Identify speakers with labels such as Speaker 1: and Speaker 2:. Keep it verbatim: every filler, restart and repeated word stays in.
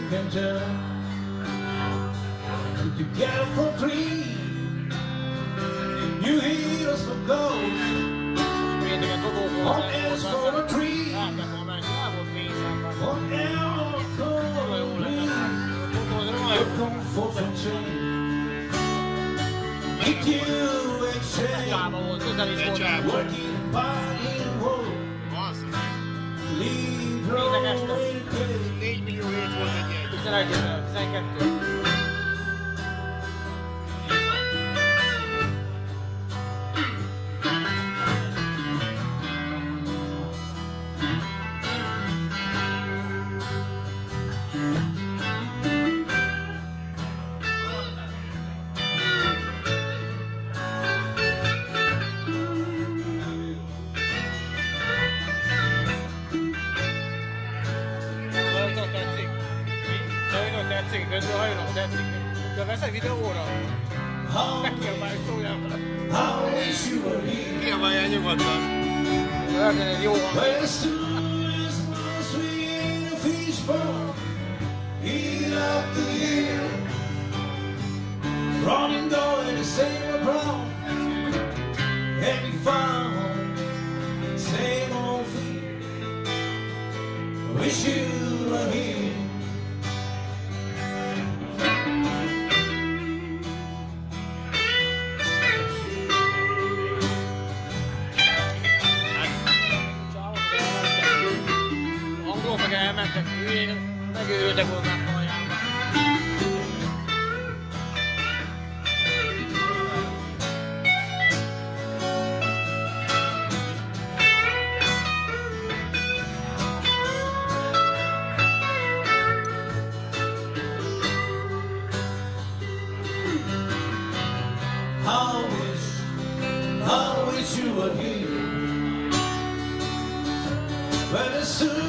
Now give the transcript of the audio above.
Speaker 1: can turn together for three. You heal us for ghosts, one else for a tree, one else for a breeze. Come for some change, make you exchange, working body and road. Leave your way to pay.
Speaker 2: négy millió hét volt egy egy.
Speaker 3: tizenegy, tizenkettő. Tetszik, közül hajlom, tetszik. De veszed videóra? Meg kell már szóljál vele.
Speaker 2: Kiabáljál nyugodtan.
Speaker 3: Lehet, egy jó hang.
Speaker 1: Running going to same around, every found, same old thing. Wish you were here.
Speaker 3: Elmentek, megőrültek volna a hajában.
Speaker 1: I wish, I wish you were here. But as soon